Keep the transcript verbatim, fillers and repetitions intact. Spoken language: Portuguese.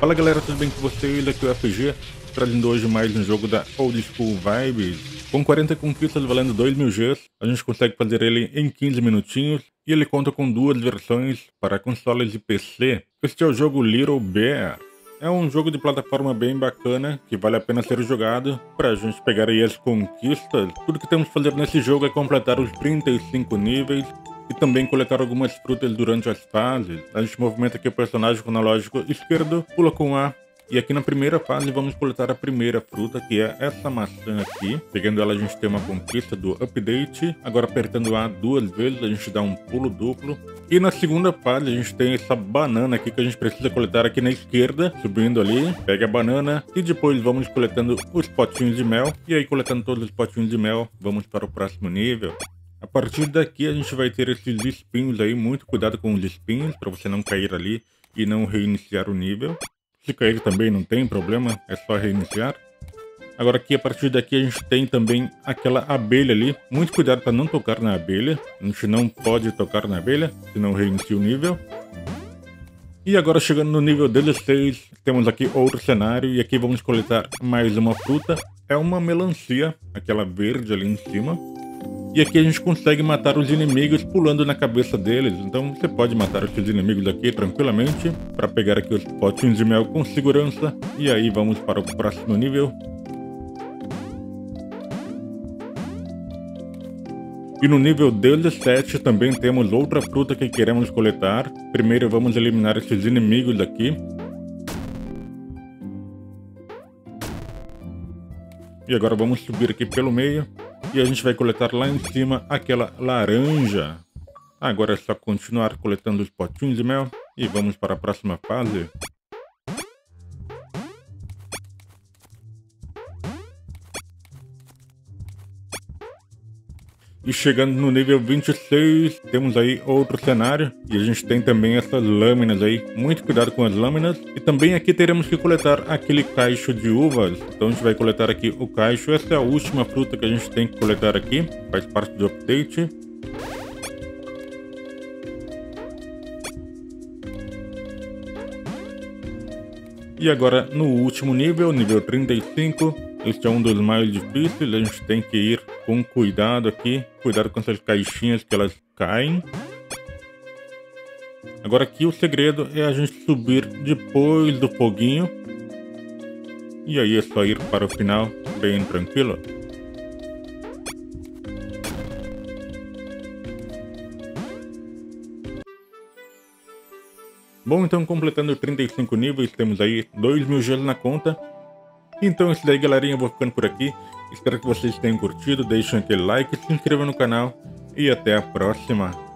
Fala galera, tudo bem com vocês? Aqui é o F G, trazendo hoje mais um jogo da Old School Vibes. Com quarenta conquistas valendo dois mil Gs, a gente consegue fazer ele em quinze minutinhos e ele conta com duas versões para consoles e P C. Este é o jogo Little Bear. É um jogo de plataforma bem bacana, que vale a pena ser jogado para a gente pegar aí as conquistas. Tudo que temos que fazer nesse jogo é completar os trinta e cinco níveis e também coletar algumas frutas durante as fases. A gente movimenta aqui o personagem com o analógico esquerdo, pula com A. E aqui na primeira fase vamos coletar a primeira fruta, que é essa maçã aqui. Pegando ela a gente tem uma conquista do update. Agora apertando A duas vezes a gente dá um pulo duplo. E na segunda fase a gente tem essa banana aqui que a gente precisa coletar aqui na esquerda. Subindo ali, pega a banana e depois vamos coletando os potinhos de mel. E aí coletando todos os potinhos de mel, vamos para o próximo nível. A partir daqui a gente vai ter esses espinhos aí, muito cuidado com os espinhos para você não cair ali e não reiniciar o nível. Se cair também não tem problema, é só reiniciar. Agora aqui, a partir daqui, a gente tem também aquela abelha ali. Muito cuidado para não tocar na abelha. A gente não pode tocar na abelha, senão reinicia o nível. E agora, chegando no nível dezesseis, temos aqui outro cenário. E aqui vamos coletar mais uma fruta. É uma melancia, aquela verde ali em cima. E aqui a gente consegue matar os inimigos pulando na cabeça deles. Então você pode matar esses inimigos aqui tranquilamente para pegar aqui os potinhos de mel com segurança. E aí vamos para o próximo nível. E no nível dezessete também temos outra fruta que queremos coletar. Primeiro vamos eliminar esses inimigos aqui. E agora vamos subir aqui pelo meio. E a gente vai coletar lá em cima aquela laranja. Agora é só continuar coletando os potinhos de mel. E vamos para a próxima fase. E chegando no nível vinte e seis, temos aí outro cenário. E a gente tem também essas lâminas aí. Muito cuidado com as lâminas. E também aqui teremos que coletar aquele cacho de uvas. Então a gente vai coletar aqui o cacho. Essa é a última fruta que a gente tem que coletar aqui. Faz parte do update. E agora no último nível, nível trinta e cinco. Este é um dos mais difíceis, a gente tem que ir com cuidado aqui. Cuidado com essas caixinhas que elas caem. Agora aqui o segredo é a gente subir depois do foguinho. E aí é só ir para o final bem tranquilo. Bom, então completando trinta e cinco níveis, temos aí dois mil Gs na conta. Então é isso daí, galerinha, eu vou ficando por aqui. Espero que vocês tenham curtido, deixem aquele like, se inscrevam no canal e até a próxima.